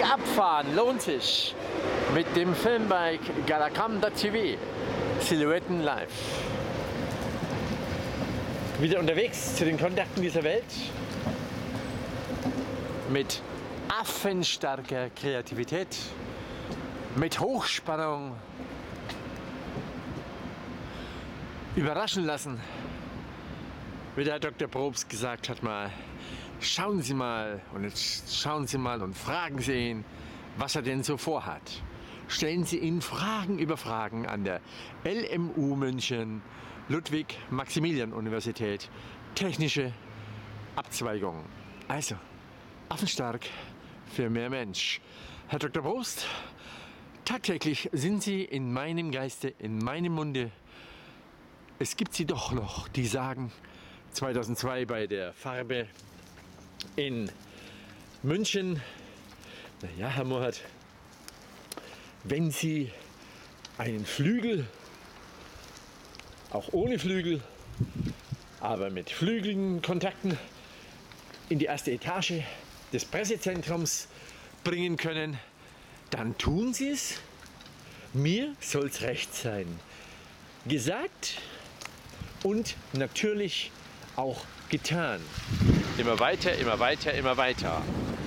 Abfahren lohnt sich mit dem Filmbike Galacam.tv. Silhouetten live. Wieder unterwegs zu den Kontakten dieser Welt mit affenstarker Kreativität, mit Hochspannung, überraschen lassen. Wie der Herr Dr. Probst gesagt hat mal, schauen Sie mal und jetzt schauen Sie mal und fragen Sie ihn, was er denn so vorhat. Stellen Sie ihn Fragen über Fragen an der LMU München, Ludwig-Maximilian-Universität, technische Abzweigung. Also, affenstark für mehr Mensch. Herr Dr. Probst, tagtäglich sind Sie in meinem Geiste, in meinem Munde. Es gibt sie doch noch, die sagen, 2002 bei der Farbe in München, naja, Herr Mohat, wenn Sie einen Flügel, auch ohne Flügel, aber mit Flügeln Kontakten in die erste Etage des Pressezentrums bringen können, dann tun Sie es. Mir soll es recht sein. Gesagt und natürlich auch getan. Immer weiter, immer weiter, immer weiter.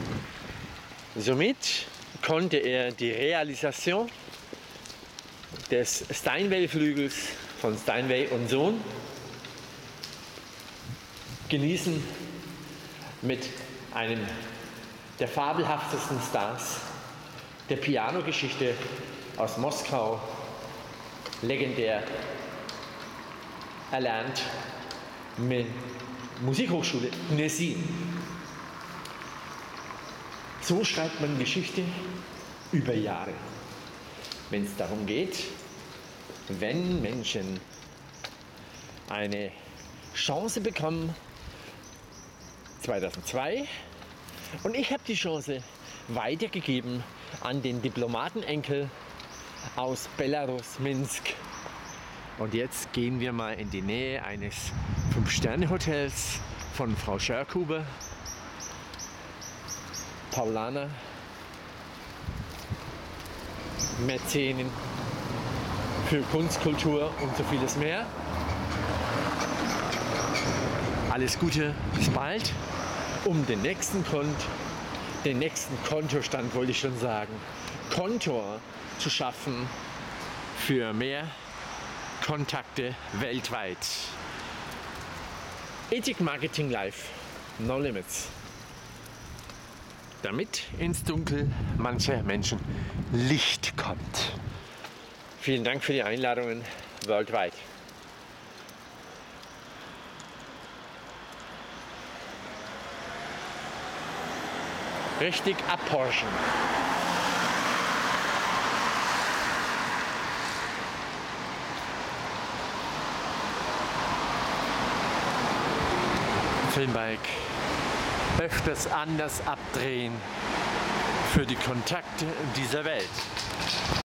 Somit konnte er die Realisation des Steinway-Flügels von Steinway und Sohn genießen mit einem der fabelhaftesten Stars der Pianogeschichte aus Moskau, legendär erlernt mit Musikhochschule Gnesin. So schreibt man Geschichte über Jahre, wenn es darum geht, wenn Menschen eine Chance bekommen, 2002, und ich habe die Chance weitergegeben an den Diplomatenenkel aus Belarus, Minsk. Und jetzt gehen wir mal in die Nähe eines 5-Sterne-Hotels von Frau Schörkhuber, Paulaner, Mäzenin für Kunst, Kultur und so vieles mehr. Alles Gute, bis bald, um den nächsten Kontostand, wollte ich schon sagen, Kontor zu schaffen für mehr Kontakte weltweit. Ethik Marketing Live, no limits. Damit ins Dunkel mancher Menschen Licht kommt. Vielen Dank für die Einladungen weltweit. Richtig abhorchen. Filmbike öfters anders abdrehen für die Kontakte dieser Welt.